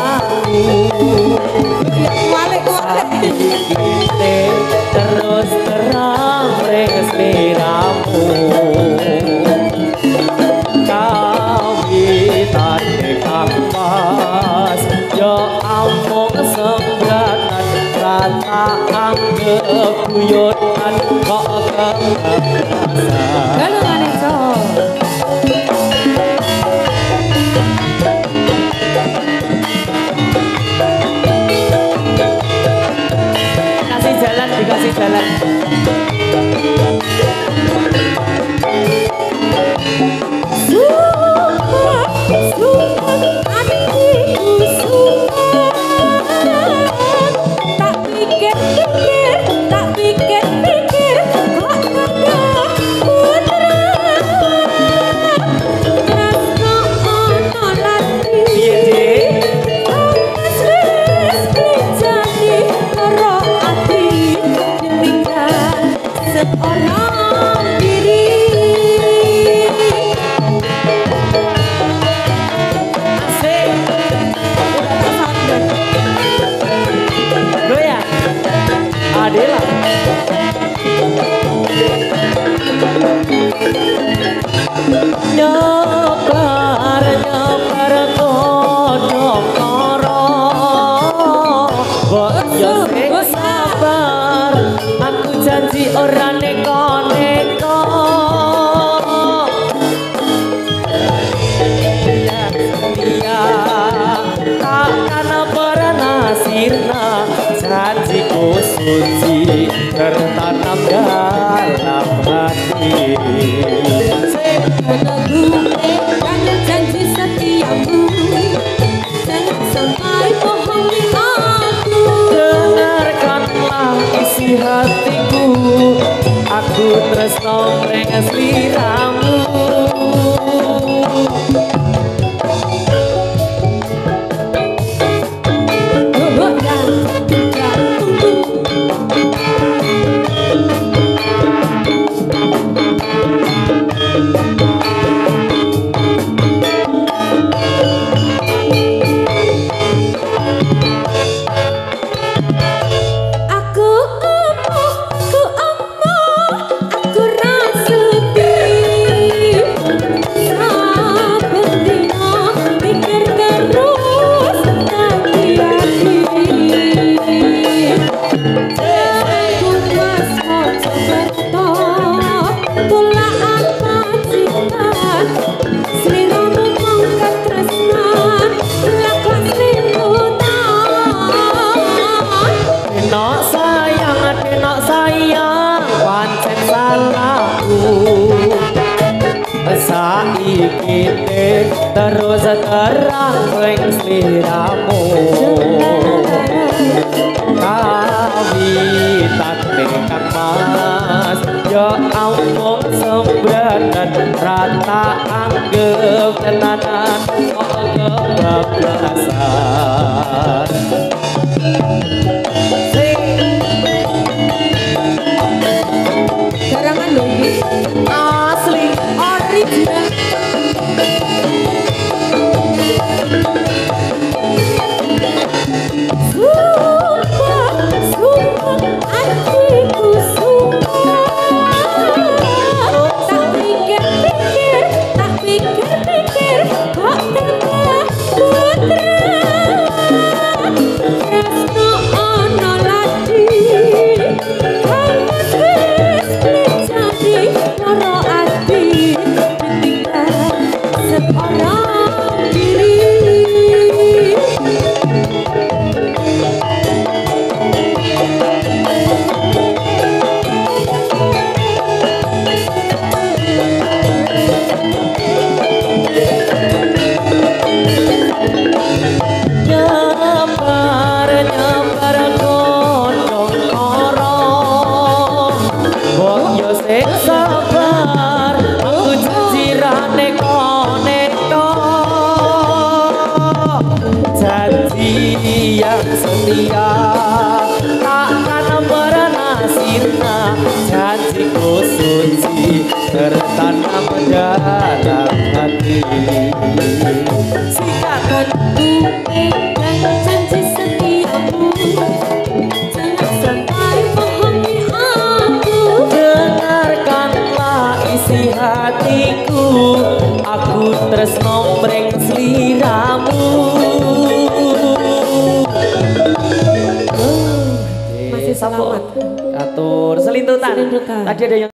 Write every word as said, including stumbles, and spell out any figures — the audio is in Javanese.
terus terang sliramu kawitan kang pas yo amung sembratan rata anggep guyonan kok kebasan Halo Maneso kasih jalan dikasih jalan nyebar nyebar kodok koro kok yo sing sabar aku janji ora neko-neko ya takkan pernah sirna janjiku suci tertanam dalam hati kan janji setiamu jangan sampai bohongi aku dengarkanlah isi hatiku aku tresno mreng sliramu saiki terus terang ring sliramu kawitan kang mas yo amung sembranan rata anggep tenanan kok kebablasan garangan lho iki asli original setia takkan pernah sirna janjiku suci tertanam dalam hati sikapku pegang tresno mring sliramu. Masih selamat. Atur selintutan. Selintutan. Tadi ada yang